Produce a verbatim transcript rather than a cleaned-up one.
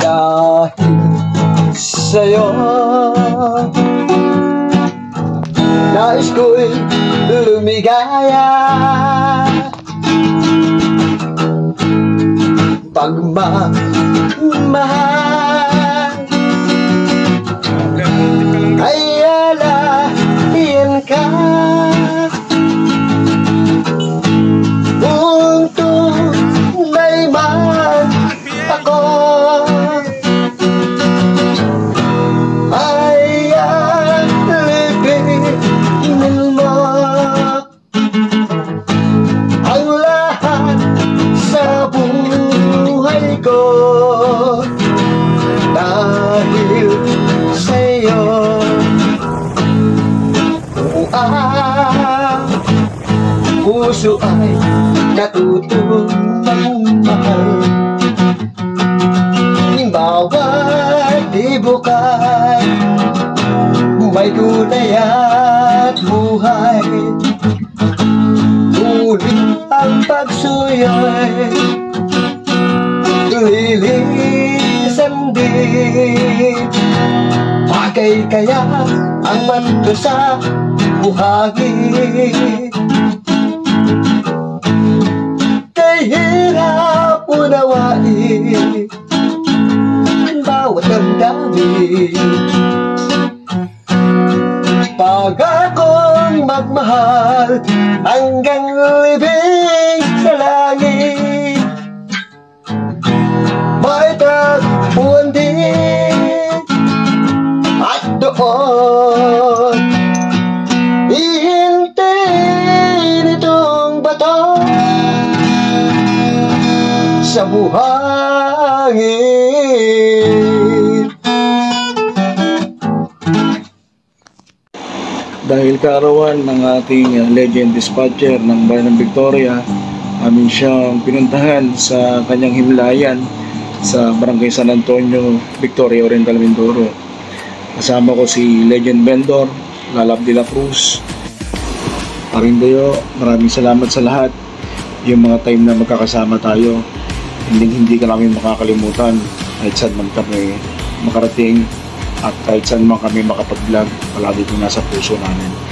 dahil sa'yo nais ko'y lumigaya. Pagmamahal ay alahin ka. Kung tunay man ako ay alipinin mo ang lahat sa buhay ko dahil sa'yo. Kung ang puso ay natutong magmahal, bawat ibukay may kulay at buhay. Ngunit ang pagsuyo'y lilisan din. Bagay kaya ang manto sa buhangin, kay hirap unawain bawat damdamin. Pag akong magmahal hanggang libing sa langit, may tagpuan din at doon ihintayin itong bato sa buhangin. Dahil kaarawan ng ating uh, legend dispatcher ng Bayan ng Victoria, amin siyang pinuntahan sa kanyang himlayan sa Barangay San Antonio, Victoria Oriental, Mindoro. Kasama ko si Legend Vendor, Lalab de la Cruz, Parindayo. Maraming salamat sa lahat. Yung mga time na magkakasama tayo, hindi hindi ka namin makakalimutan kahit saan man kami makarating at kahit saan man kami makapag-vlog, palagi ito nasa puso namin.